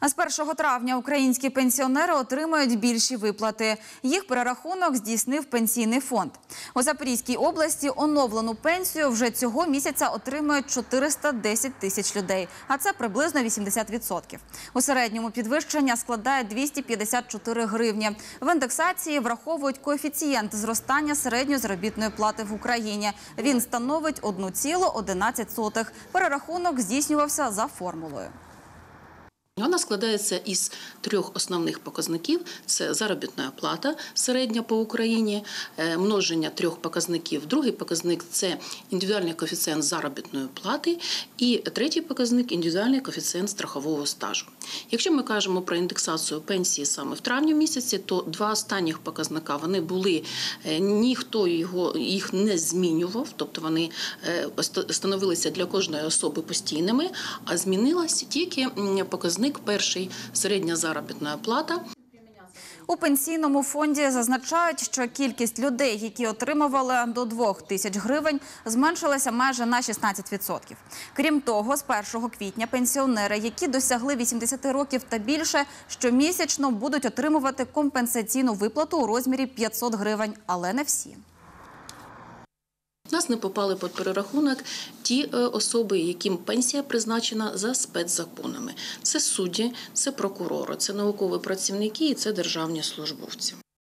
А з 1 травня українські пенсіонери отримають більші виплати. Їх перерахунок здійснив Пенсійний фонд. У Запорізькій області оновлену пенсію вже цього місяця отримають 410 тисяч людей, а це приблизно 80%. У середньому підвищення складає 254 гривні. В індексації враховують коефіцієнт зростання середньої заробітної плати в Україні. Він становить 1,11. Перерахунок здійснювався за формулою. Вона складається із 3 основних показників. Це заробітна плата середня по Україні, множення 3 показників. Другий показник – це індивідуальний коефіцієнт заробітної плати. І третій показник – індивідуальний коефіцієнт страхового стажу. Якщо ми кажемо про індексацію пенсії саме в травні місяці, то 2 останніх показника вони були, ніхто їх не змінював, тобто вони становилися для кожної особи постійними, а змінилася тільки показник перший – середня заробітна плата. У Пенсійному фонді зазначають, що кількість людей, які отримували до 2 тисяч гривень, зменшилася майже на 16%. Крім того, з 1 квітня пенсіонери, які досягли 80 років та більше, щомісячно будуть отримувати компенсаційну виплату у розмірі 500 гривень, але не всі. У нас не попали під перерахунок ті особи, яким пенсія призначена за спецзаконами. Це судді, це прокурори, це наукові працівники і це державні службовці.